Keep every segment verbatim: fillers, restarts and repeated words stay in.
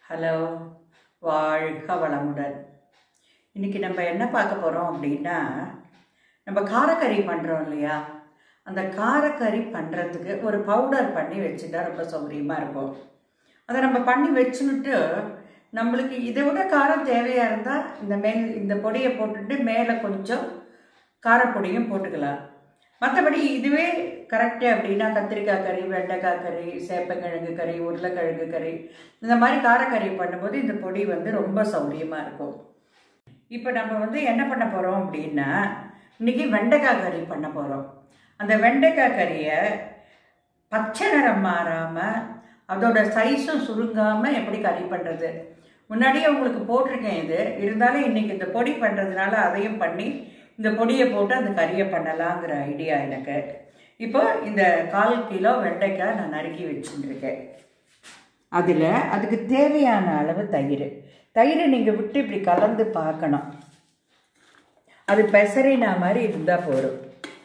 Hello, வாழ்க வளமுடன். இன்றைக்கி நம்ம என்ன பார்க்க போகிறோம் அப்படின்னா, நம்ம காரக்கறி பண்ணுறோம் இல்லையா, அந்த காரக்கறி பண்ணுறதுக்கு ஒரு பவுடர் பண்ணி வச்சுட்டா ரொம்ப சௌகரியமாக இருக்கும். அதை நம்ம பண்ணி வச்சுன்னுட்டு நம்மளுக்கு இதை விட காரம் தேவையாக இருந்தால் இந்த மேல் இந்த பொடியை போட்டுட்டு மேலே கொஞ்சம் காரப்பொடியும் போட்டுக்கலாம். மற்றபடி இதுவே கரெக்டு அப்படின்னா கத்திரிக்காய் கறி, வெண்டைக்காய் கறி, சேப்பங்கிழங்கு கறி, உருளைக்கிழங்கு கறி, இந்த மாதிரி காரக்கறி பண்ணும்போது இந்த பொடி வந்து ரொம்ப சௌகரியமாக இருக்கும். இப்போ நம்ம வந்து என்ன பண்ண போகிறோம் அப்படின்னா, இன்றைக்கி வெண்டைக்காய் கறி பண்ண போகிறோம். அந்த வெண்டைக்காய் கறியை பச்சை நிறம் மாறாமல் அதோட சைஸும் சுருங்காமல் எப்படி கறி பண்ணுறது முன்னாடியே உங்களுக்கு போட்டிருக்கேன். இது இருந்தாலும் இன்றைக்கி இந்த பொடி பண்ணுறதுனால அதையும் பண்ணி இந்த பொடியை போட்டு அந்த கறியை பண்ணலாங்கிற ஐடியா எனக்கு. இப்போ இந்த கால் கிலோ வெண்டைக்காய் நான் நறுக்கி வச்சுருக்கேன். அதில் அதுக்கு தேவையான அளவு தயிர் தயிரை நீங்கள் விட்டு இப்படி கலந்து பார்க்கணும். அது பெசரினா மாதிரி இருந்தால் போதும்.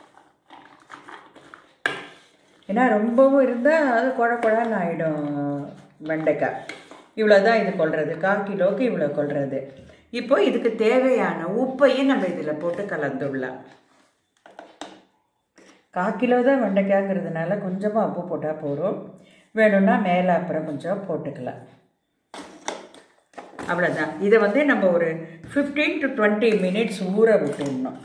ஏன்னா ரொம்பவும் இருந்தால் அது குழ குழன்னு ஆகிடும் வெண்டைக்காய். இவ்வளோ தான் இது கொள்வது, கால் கிலோவுக்கு இவ்வளோ கொள்வது. இப்போ இதுக்கு தேவையான உப்பையும் நம்ம இதில் போட்டு கலந்துடலாம். கால் கிலோ தான் வெண்டைக்காய்ங்கிறதுனால கொஞ்சமாக உப்பு போட்டால் போதும். வேணும்னா மேலே அப்புறம் கொஞ்சம் போட்டுக்கலாம். அவ்வளோதான். இதை வந்து நம்ம ஒரு ஃபிஃப்டீன் டு டுவெண்ட்டி மினிட்ஸ் ஊற விட்டுடணும்.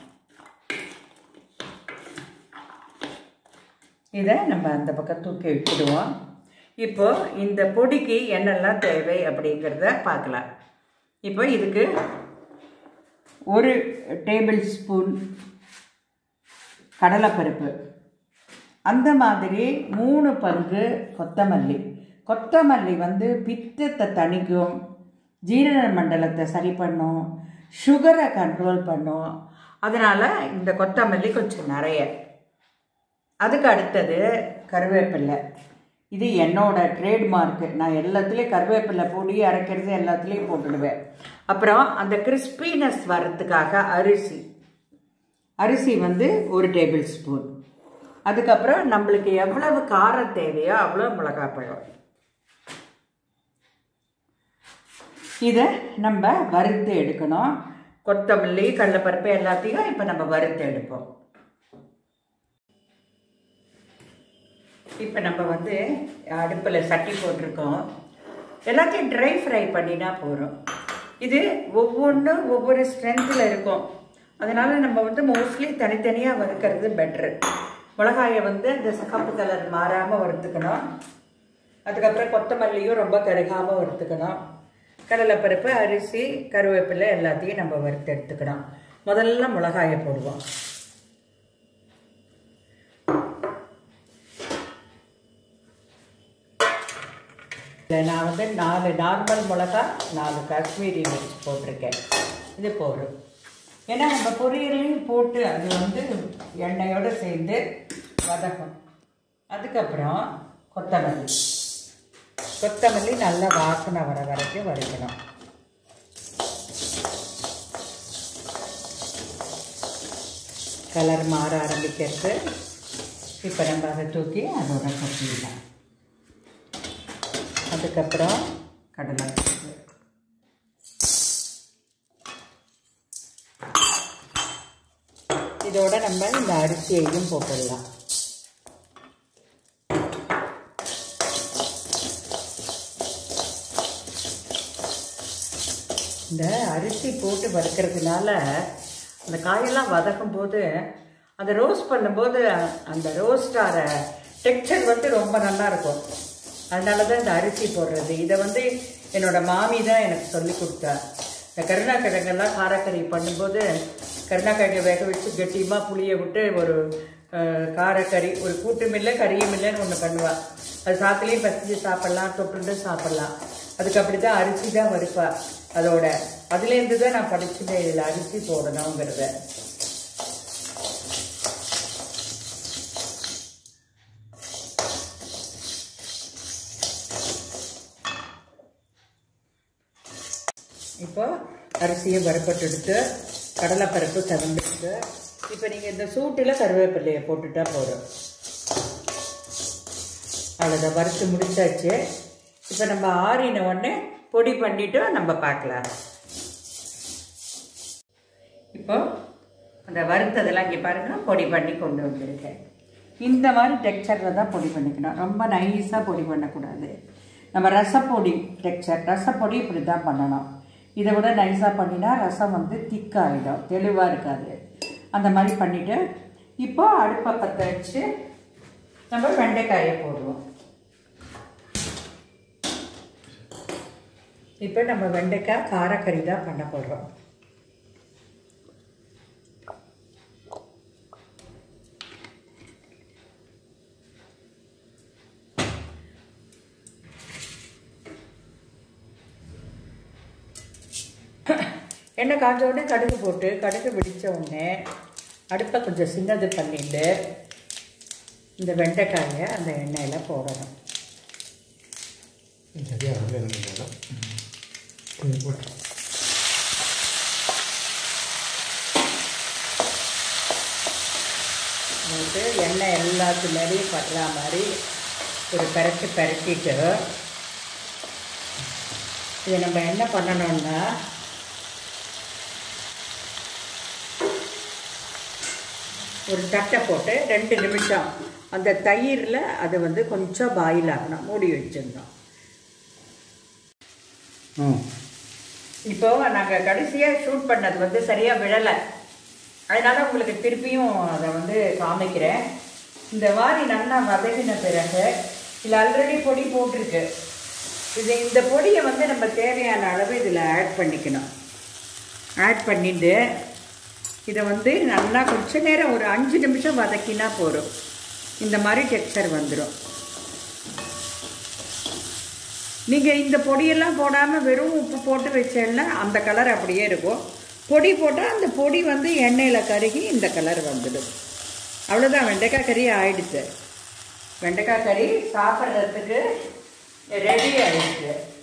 இதை நம்ம அந்த பக்கம் தூக்கி விட்டுடுவோம். இப்போது இந்த பொடிக்கு என்னெல்லாம் தேவை அப்படிங்கிறத பார்க்கலாம். இப்போ இதுக்கு ஒரு டேபிள் ஸ்பூன் கடலைப்பருப்பு, அந்த மாதிரி மூணு பங்கு கொத்தமல்லி. கொத்தமல்லி வந்து பித்தத்தை தணிக்கும், ஜீரண மண்டலத்தை சரி பண்ணும், சுகரை கண்ட்ரோல் பண்ணும். அதனால் இந்த கொத்தமல்லி கொஞ்சம் நிறைய. அதுக்கு அடுத்தது கருவேப்பிலை. இது என்னோட ட்ரேட்மார்க்கு. நான் எல்லாத்துலேயும் கருவேப்பிலை பொடி அரைக்கிறது எல்லாத்துலேயும் போட்டுடுவேன். அப்புறம் அந்த கிறிஸ்பினஸ் வரத்துக்காக அரிசி அரிசி வந்து ஒரு டேபிள் ஸ்பூன். அதுக்கப்புறம் நம்மளுக்கு எவ்வளவு காரம் தேவையோ அவ்வளோ மிளகாய் பழம். இதை நம்ம வறுத்து எடுக்கணும். கொத்தமல்லி, கடலைப்பருப்பு எல்லாத்தையும் இப்போ நம்ம வறுத்து எடுப்போம். இப்போ நம்ம வந்து அடுப்பில் சட்டி போட்டிருக்கோம். எல்லாத்தையும் ட்ரை ஃப்ரை பண்ணினா போகிறோம். இது ஒவ்வொன்றும் ஒவ்வொரு ஸ்ட்ரென்த்தில் இருக்கும். அதனால் நம்ம வந்து மோஸ்ட்லி தனித்தனியாக வறுக்கிறது பெட்ரு. மிளகாயை வந்து இந்த சிகப்பு கலர் மாறாமல் வறுத்துக்கணும். அதுக்கப்புறம் கொத்தமல்லியும் ரொம்ப கருகாமல் வறுத்துக்கணும். கடலைப்பருப்பு, அரிசி, கருவேப்பிலை எல்லாத்தையும் நம்ம வறுத்து எடுத்துக்கணும். முதல்ல மிளகாயை போடுவோம். நான் வந்து நாலு நார்மல் மிளகா, நாலு காஷ்மீரி மிர்ச்சி போட்டிருக்கேன். இது போதும். ஏன்னா நம்ம பொரியலையும் போட்டு அது வந்து எண்ணெயோடு சேர்ந்து வதக்கும். அதுக்கப்புறம் கொத்தமல்லி கொத்தமல்லி நல்லா வாசனை வர வரைக்கும் வதக்கணும். கலர் மாற ஆரம்பிக்கிறது. இப்போ நம்ம அதை தூக்கி அதோட கொட்டிடலாம். அதுக்கப்புறம் கடலை, இதோட நம்ம இந்த அரிசியையும் போட்டுடலாம். இந்த அரிசி போட்டு வறுக்கிறதுனால அந்த காயெல்லாம் வதக்கும் போது அதை ரோஸ்ட் பண்ணும்போது அந்த ரோஸ்டார டெக்ஸ்சர் வந்து ரொம்ப நல்லா இருக்கும். அதனால தான் இந்த அரிசி போடுறது. இதை வந்து என்னோடய மாமி தான் எனக்கு சொல்லி கொடுத்தா. இந்த கருணாக்கிழங்கெல்லாம் காரக்கறி பண்ணும்போது கருணாக்கிழங்கை வேக வச்சு கட்டியமாக புளியை விட்டு ஒரு காரக்கறி, ஒரு கூட்டும் இல்லை கறியும் இல்லைன்னு ஒன்று பண்ணுவாள். அது சாத்துலேயும் பசிஞ்சு சாப்பிட்லாம், தொட்டுண்டு சாப்பிட்லாம். அதுக்கு அப்படி தான் அரிசி தான் வறுப்பா. அதோட அதுலேருந்து தான் நான் படிச்சுட்டேன் இதில் அரிசி போடணுங்கிறத. இப்போ அரிசியை வறுப்பட்டு எடுத்து கடலைப்பருப்பு செவந்துட்டு இப்போ நீங்கள் இந்த சூட்டில் கருவேப்பிலையை போட்டுட்டா போதும். அவ்வளோதான், வறுத்து முடிச்சாச்சு. இப்போ நம்ம ஆறின உடனே பொடி பண்ணிவிட்டு நம்ம பார்க்கலாம். இப்போ அந்த வறுத்ததெல்லாம் இங்கே பாருங்கள் பொடி பண்ணி கொண்டு வந்திருக்கேன். இந்த மாதிரி டெக்ஸ்சரில் தான் பொடி பண்ணிக்கணும். ரொம்ப நைஸாக பொடி பண்ணக்கூடாது. நம்ம ரசப்பொடி டெக்ஸ்சர் ரசப்பொடி இப்படி தான் பண்ணணும். இதை விட நைஸாக பண்ணினா ரசம் வந்து திக்காகிடும், தெளிவாக இருக்காது. அந்த மாதிரி பண்ணிவிட்டு இப்போ அடுப்பை பற்ற வச்சு நம்ம வெண்டைக்காயை போடுவோம். இப்போ நம்ம வெண்டைக்காய் காரக்கறி தான் பண்ண போடுறோம். எண்ணெய் காஞ்ச உடனே கடுகு போட்டு கடுகு வெடித்த உடனே அடுப்பை கொஞ்சம் சின்னது பண்ணிட்டு இந்த வெண்டைக்காயை அந்த எண்ணெயில் போடணும். வந்து எண்ணெய் எல்லாத்து மேலேயும் படுற மாதிரி ஒரு பரட்டி பரட்டிட்டு இதை நம்ம என்ன பண்ணணும்னா ஒரு தட்டை போட்டு ரெண்டு நிமிஷம் அந்த தயிரில் அது வந்து கொஞ்சம் பாயில் ஆகணும், மூடி வச்சுருந்தோம். இப்போது நாங்கள் கடைசியாக ஷூட் பண்ணது வந்து சரியாக விழலை, அதனால் உங்களுக்கு திருப்பியும் அதை வந்து காமிக்கிறேன். இந்த வாரி நல்லா வதக்கின பிறகு இதில் ஆல்ரெடி பொடி போட்டிருக்கு. இது இந்த பொடியை வந்து நம்ம தேவையான அளவு இதில் ஆட் பண்ணிக்கணும். ஆட் பண்ணிட்டு இதை வந்து நல்லா கொஞ்ச நேரம் ஒரு அஞ்சு நிமிஷம் வதக்கினா போதும். இந்த மாதிரி டெக்ஸ்சர் வந்துடும். நீங்கள் இந்த பொடியெல்லாம் போடாமல் வெறும் உப்பு போட்டு வச்சேன்னா அந்த கலர் அப்படியே இருக்கும். பொடி போட்டால் அந்த பொடி வந்து எண்ணெயில் கருகி இந்த கலர் வந்துடும். அவ்வளோதான், வெண்டைக்காய் கறி ஆயிடுச்சு. வெண்டைக்காய் கறி சாப்பிட்றதுக்கு ரெடி ஆயிடுச்சு.